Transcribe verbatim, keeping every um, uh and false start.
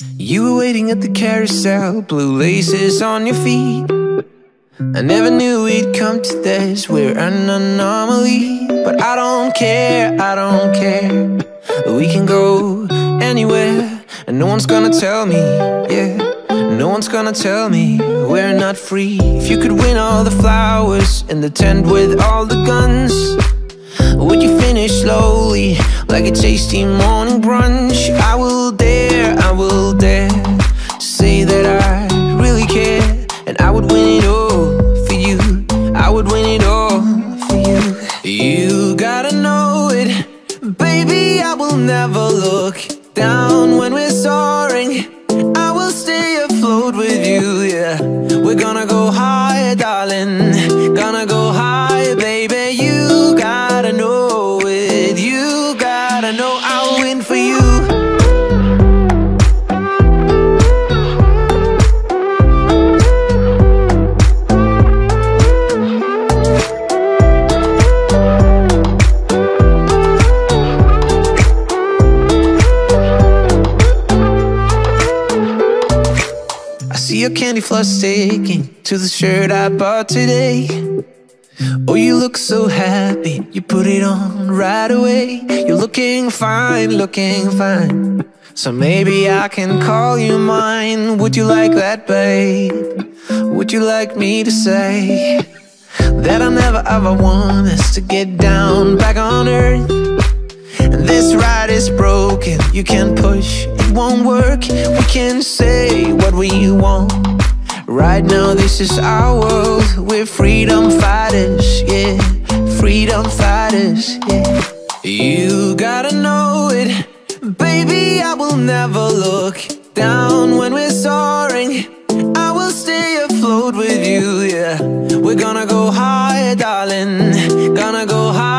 You were waiting at the carousel, blue laces on your feet. I never knew we'd come to this, we're an anomaly. But I don't care, I don't care. We can go anywhere, and no one's gonna tell me, yeah. No one's gonna tell me we're not free. If you could win all the flowers in the tent with all the guns, would you finish slowly, like a tasty morning brunch? I will dare, I will dare say that I really care, and I would win it all for you. I would win it all for you. You gotta know it, baby, I will never look down when we're soaring. I will stay afloat with you, yeah. We're gonna go higher, darling. Gonna go higher, baby. You gotta know it. You gotta know I'll win for you. Your candy floss sticking to the shirt I bought today. Oh, you look so happy, you put it on right away. You're looking fine, looking fine. So maybe I can call you mine. Would you like that, babe? Would you like me to say that I never ever want us to get down back on earth? And this ride is broken, you can push, it won't work. We can say what we want. Right now this is our world. We're freedom fighters, yeah. Freedom fighters, yeah. You gotta know it, baby, I will never look down when we're soaring. I will stay afloat with you, yeah. We're gonna go higher, darling. Gonna go higher.